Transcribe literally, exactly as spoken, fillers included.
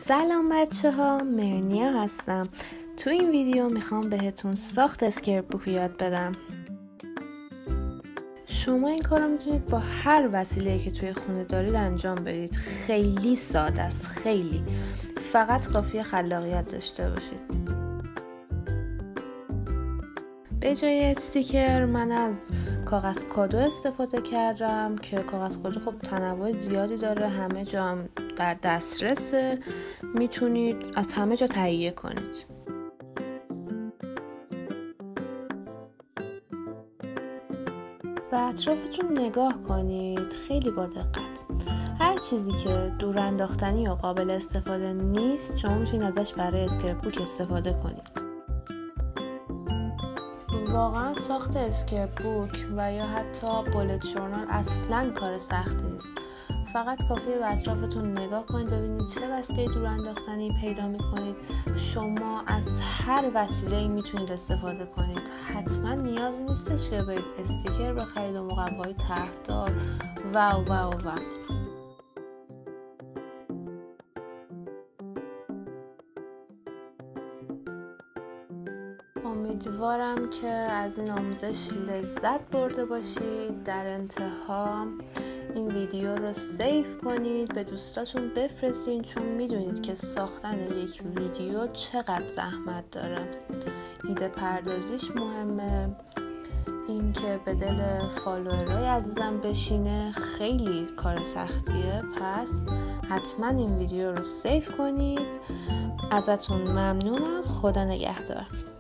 سلام بچه ها، مرنیا هستم. تو این ویدیو میخوام بهتون ساخت اسکرپ بوک یاد بدم. شما این کارو میتونید با هر وسیله‌ای که توی خونه دارید انجام بدید. خیلی ساده است، خیلی. فقط کافیه خلاقیت داشته باشید. به جای استیکر من از کاغذ کادو استفاده کردم که کاغذ کادو خب تنوع زیادی داره، همه جا هم در دسترسه، میتونید از همه جا تهیه کنید. به اطرافتون نگاه کنید خیلی با دقت. هر چیزی که دور انداختنی و قابل استفاده نیست شما میتونید ازش برای اسکرپ بوک استفاده کنید. واقعا ساخت اسکرپ بوک و یا حتی بولت ژورنال اصلا کار سختی نیست. فقط کافیه به اطرافتون نگاه کنید ببینید چه وسیله دور انداختنی پیدا میکنید. شما از هر وسیله‌ای میتونید استفاده کنید. حتما نیازی نیستش که برید استیکر بخرید و مقوای طرحدار و و و و امیدوارم که از این آموزش لذت برده باشید. در انتها این ویدیو رو سیو کنید، به دوستاتون بفرستین، چون میدونید که ساختن یک ویدیو چقدر زحمت داره. ایده پردازیش مهمه، این که به دل فالوورای عزیزم بشینه خیلی کار سختیه. پس حتما این ویدیو رو سیو کنید. ازتون ممنونم. خدا نگهدار.